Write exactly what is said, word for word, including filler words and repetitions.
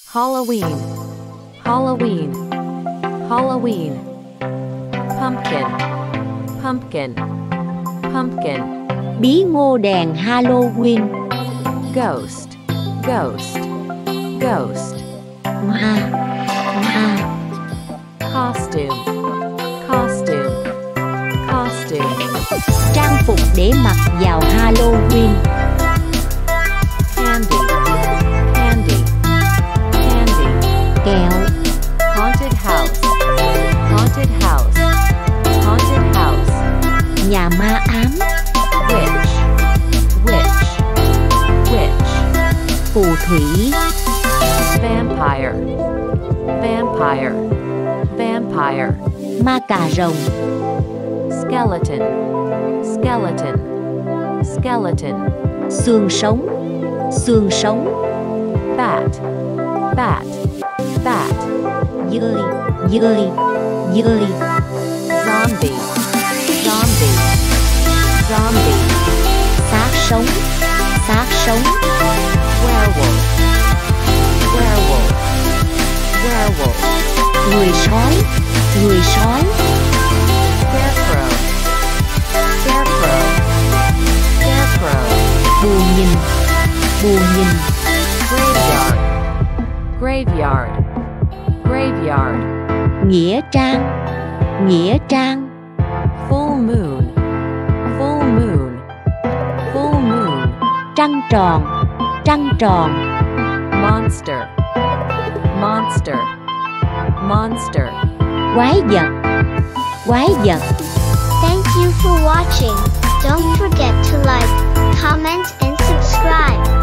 Halloween, Halloween, Halloween. Pumpkin, pumpkin, pumpkin. Bí ngô đèn Halloween. Ghost, ghost, ghost. Ma, ma. Costume, costume, costume. Trang phục để mặc vào Halloween. Candy, candy, candy. Kẹo. Haunted house, haunted house, haunted house. Nhà ma ám. Witch, witch, witch. Phù thủy. Vampire, vampire, vampire. Ma cà rồng. Skeleton, skeleton, skeleton. Xương sống. Xương sống. Bat, bat, bat. Dơi. Dơi. Dơi. Zombie, zombie, zombie. Xác sống. Xác sống. Werewolf, werewolf, werewolf. Người sói. Người sói. Scarecrow, scarecrow, scarecrow. Bù nhìn. Bù nhìn. Graveyard, graveyard, graveyard. Nghĩa trang. Nghĩa trang. Full moon, full moon, full moon. Trăng tròn. Trăng tròn. Monster, monster, monster. Quái vật. Quái vật. Thank you for watching. Don't forget to like, comment and subscribe.